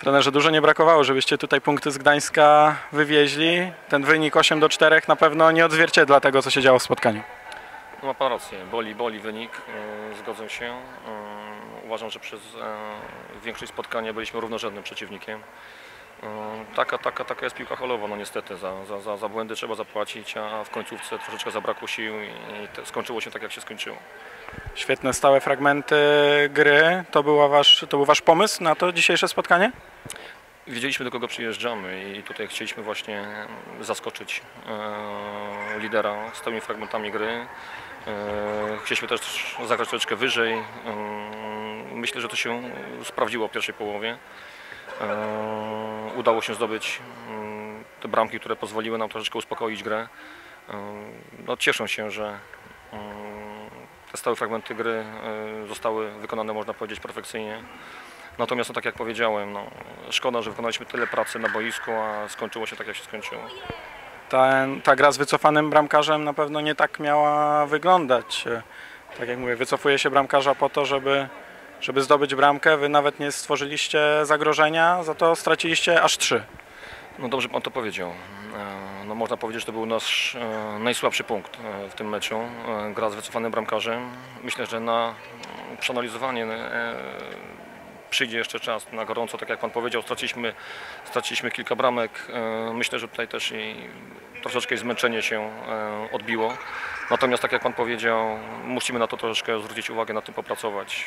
Trenerze, dużo nie brakowało, żebyście tutaj punkty z Gdańska wywieźli. Ten wynik 8-4 na pewno nie odzwierciedla tego, co się działo w spotkaniu. No ma pan rację, boli wynik, zgodzę się. Uważam, że przez większość spotkania byliśmy równorzędnym przeciwnikiem. Taka jest piłka halowa, no niestety, za błędy trzeba zapłacić, a w końcówce troszeczkę zabrakło sił i skończyło się tak, jak się skończyło. Świetne stałe fragmenty gry. To był wasz pomysł na to dzisiejsze spotkanie? Wiedzieliśmy, do kogo przyjeżdżamy i tutaj chcieliśmy właśnie zaskoczyć lidera stałymi fragmentami gry. Chcieliśmy też zagrać troszeczkę wyżej. Myślę, że to się sprawdziło w pierwszej połowie. Udało się zdobyć te bramki, które pozwoliły nam troszeczkę uspokoić grę. No, cieszę się, że te stałe fragmenty gry zostały wykonane, można powiedzieć, perfekcyjnie. Natomiast, no, tak jak powiedziałem, no, szkoda, że wykonaliśmy tyle pracy na boisku, a skończyło się tak, jak się skończyło. Ta gra z wycofanym bramkarzem na pewno nie tak miała wyglądać. Tak jak mówię, wycofuje się bramkarza po to, żeby zdobyć bramkę. Wy nawet nie stworzyliście zagrożenia, za to straciliście aż 3. No dobrze pan to powiedział. No, można powiedzieć, że to był nasz najsłabszy punkt w tym meczu. Gra z wycofanym bramkarzem. Myślę, że na przeanalizowanie przyjdzie jeszcze czas na gorąco, tak jak pan powiedział, straciliśmy kilka bramek. Myślę, że tutaj też i troszeczkę zmęczenie się odbiło. Natomiast, tak jak pan powiedział, musimy na to troszeczkę zwrócić uwagę, nad tym popracować.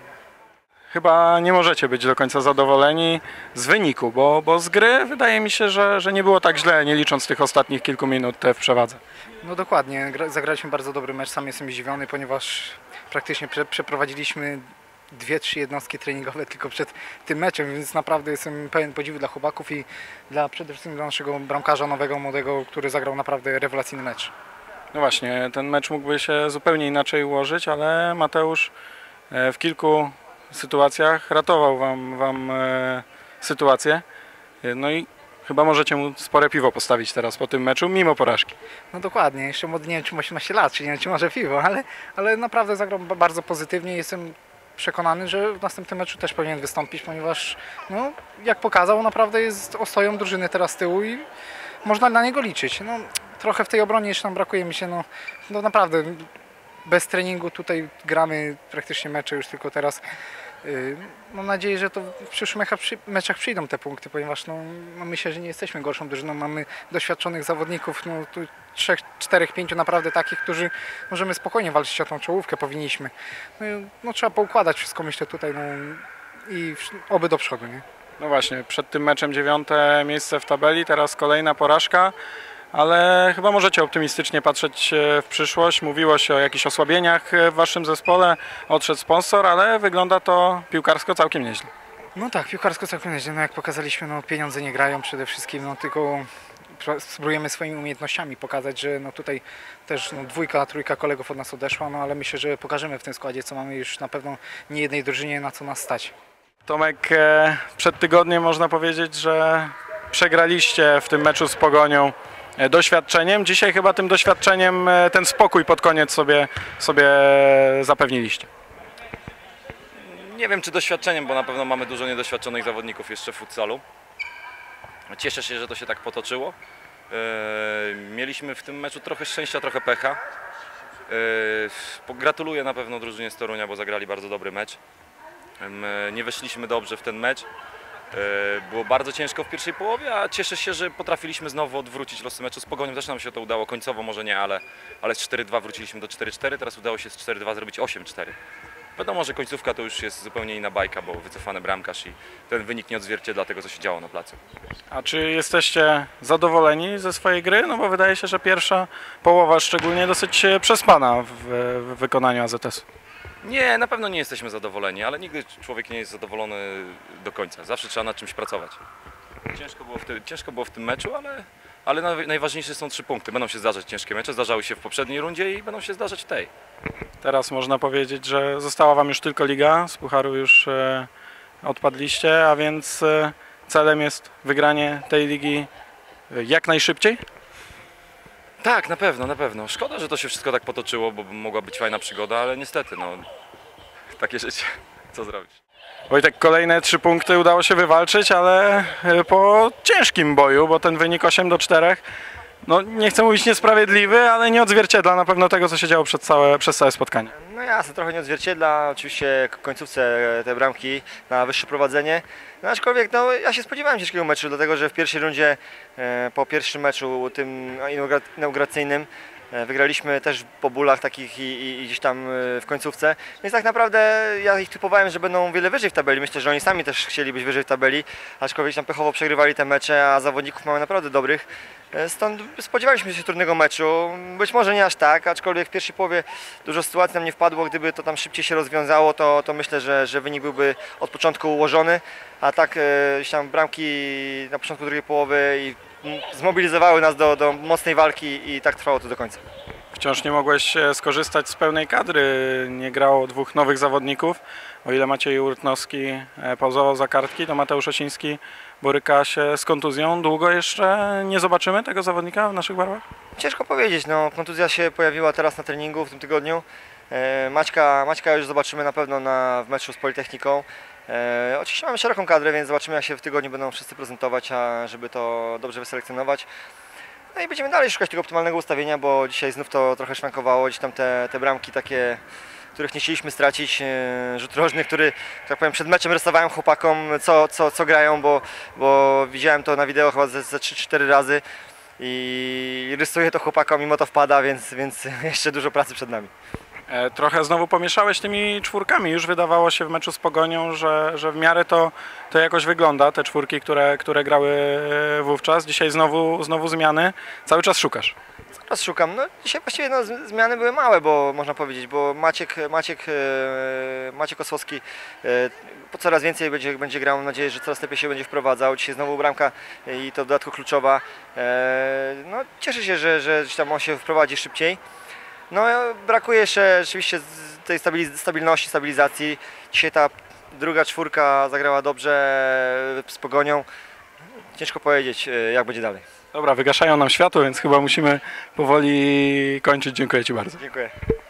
Chyba nie możecie być do końca zadowoleni z wyniku, bo z gry wydaje mi się, że nie było tak źle, nie licząc tych ostatnich kilku minut w przewadze. No dokładnie, zagraliśmy bardzo dobry mecz, sam jestem zdziwiony, ponieważ praktycznie przeprowadziliśmy 2-3 jednostki treningowe tylko przed tym meczem, więc naprawdę jestem pełen podziwu dla chłopaków i przede wszystkim dla naszego bramkarza nowego, młodego, który zagrał naprawdę rewelacyjny mecz. No właśnie, ten mecz mógłby się zupełnie inaczej ułożyć, ale Mateusz w kilku sytuacjach ratował wam sytuację. No i chyba możecie mu spore piwo postawić teraz po tym meczu, mimo porażki. No dokładnie, jeszcze młody, nie wiem czy ma 18 lat, czy nie wiem czy może piwo, ale naprawdę zagrał bardzo pozytywnie. Jestem przekonany, że w następnym meczu też powinien wystąpić, ponieważ no, jak pokazał, naprawdę jest ostoją drużyny teraz z tyłu i można na niego liczyć. No, trochę w tej obronie jeszcze nam brakuje mi się, no naprawdę bez treningu tutaj gramy praktycznie mecze już tylko teraz. Mam nadzieję, że to w przyszłych meczach przyjdą te punkty, ponieważ no myślę, że nie jesteśmy gorszą drużyną. Mamy doświadczonych zawodników, no tu 3, 4, 5 naprawdę takich, którzy możemy spokojnie walczyć o tą czołówkę, powinniśmy. No trzeba poukładać wszystko, myślę tutaj, no i oby do przodu, nie? No właśnie, przed tym meczem 9. miejsce w tabeli, teraz kolejna porażka. Ale chyba możecie optymistycznie patrzeć w przyszłość. Mówiło się o jakichś osłabieniach w waszym zespole, odszedł sponsor, ale wygląda to piłkarsko całkiem nieźle. No tak, piłkarsko całkiem nieźle. No jak pokazaliśmy, no pieniądze nie grają przede wszystkim, no tylko spróbujemy swoimi umiejętnościami pokazać, że no tutaj też no, 2, 3 kolegów od nas odeszła, no ale myślę, że pokażemy w tym składzie, co mamy już na pewno nie jednej drużynie, na co nas stać. Tomek, przed tygodniem można powiedzieć, że przegraliście w tym meczu z Pogonią doświadczeniem. Dzisiaj chyba tym doświadczeniem ten spokój pod koniec sobie zapewniliście. Nie wiem czy doświadczeniem, bo na pewno mamy dużo niedoświadczonych zawodników jeszcze w futsalu. Cieszę się, że to się tak potoczyło. Mieliśmy w tym meczu trochę szczęścia, trochę pecha. Gratuluję na pewno drużynie z Torunia, bo zagrali bardzo dobry mecz. Nie weszliśmy dobrze w ten mecz. Było bardzo ciężko w pierwszej połowie, a cieszę się, że potrafiliśmy znowu odwrócić losy meczu. Z Pogonią też nam się to udało, końcowo może nie, ale z 4-2 wróciliśmy do 4-4, teraz udało się z 4-2 zrobić 8-4. Wiadomo, że końcówka to już jest zupełnie inna bajka, bo wycofany bramkarz i ten wynik nie odzwierciedla tego, co się działo na placu. A czy jesteście zadowoleni ze swojej gry? No bo wydaje się, że pierwsza połowa szczególnie dosyć przespana w wykonaniu AZS-u. Nie, na pewno nie jesteśmy zadowoleni, ale nigdy człowiek nie jest zadowolony do końca. Zawsze trzeba nad czymś pracować. Ciężko było w tym meczu, ale najważniejsze są 3 punkty. Będą się zdarzać ciężkie mecze, zdarzały się w poprzedniej rundzie i będą się zdarzać w tej. Teraz można powiedzieć, że została wam już tylko liga, z pucharu już odpadliście, a więc celem jest wygranie tej ligi jak najszybciej? Tak, na pewno, na pewno. Szkoda, że to się wszystko tak potoczyło, bo mogła być fajna przygoda, ale niestety, no, takie życie. Co zrobić? Wojtek, kolejne 3 punkty udało się wywalczyć, ale po ciężkim boju, bo ten wynik 8-4, no nie chcę mówić niesprawiedliwy, ale nie odzwierciedla na pewno tego, co się działo przez całe spotkanie. No jasne, trochę nie odzwierciedla, oczywiście w końcówce te bramki na wyższe prowadzenie, no aczkolwiek no, ja się spodziewałem ciężkiego meczu, dlatego że w pierwszej rundzie, po pierwszym meczu tym inauguracyjnym, wygraliśmy też po bólach takich i gdzieś tam w końcówce, więc tak naprawdę ja ich typowałem, że będą wiele wyżej w tabeli, myślę, że oni sami też chcieli być wyżej w tabeli, aczkolwiek tam pechowo przegrywali te mecze, a zawodników mamy naprawdę dobrych, stąd spodziewaliśmy się trudnego meczu, być może nie aż tak, aczkolwiek w pierwszej połowie dużo sytuacji nam nie wpadło, gdyby to tam szybciej się rozwiązało, to myślę, że wynik byłby od początku ułożony, a tak gdzieś tam bramki na początku drugiej połowy i zmobilizowały nas do mocnej walki i tak trwało to do końca. Wciąż nie mogłeś skorzystać z pełnej kadry, nie grało 2 nowych zawodników. O ile Maciej Urtnowski pauzował za kartki, to Mateusz Osiński boryka się z kontuzją. Długo jeszcze nie zobaczymy tego zawodnika w naszych barwach? Ciężko powiedzieć, no, kontuzja się pojawiła teraz na treningu w tym tygodniu. Maćka już zobaczymy na pewno w meczu z Politechniką. Oczywiście mamy szeroką kadrę, więc zobaczymy, jak się w tygodniu będą wszyscy prezentować, a żeby to dobrze wyselekcjonować. No i będziemy dalej szukać tego optymalnego ustawienia, bo dzisiaj znów to trochę szwankowało, gdzieś tam te bramki takie, których nie chcieliśmy stracić, rzut rożny, który, tak powiem, przed meczem rysowałem chłopakom, co grają, bo widziałem to na wideo chyba ze 3-4 razy i rysuję to chłopakom, mimo to wpada, więc jeszcze dużo pracy przed nami. Trochę znowu pomieszałeś tymi czwórkami. Już wydawało się w meczu z Pogonią, że w miarę to jakoś wygląda, te czwórki, które grały wówczas. Dzisiaj znowu zmiany. Cały czas szukasz. Teraz szukam. No, dzisiaj właściwie no, zmiany były małe, bo można powiedzieć, bo Maciek Osłowski coraz więcej będzie grał. Mam nadzieję, że coraz lepiej się będzie wprowadzał. Dzisiaj znowu bramka i to w dodatku kluczowa. No, cieszę się, że tam on się wprowadzi szybciej. No, brakuje jeszcze rzeczywiście tej stabilności, stabilizacji. Dzisiaj ta druga czwórka zagrała dobrze z Pogonią. Ciężko powiedzieć, jak będzie dalej. Dobra, wygaszają nam światło, więc chyba musimy powoli kończyć. Dziękuję Ci bardzo. Dziękuję.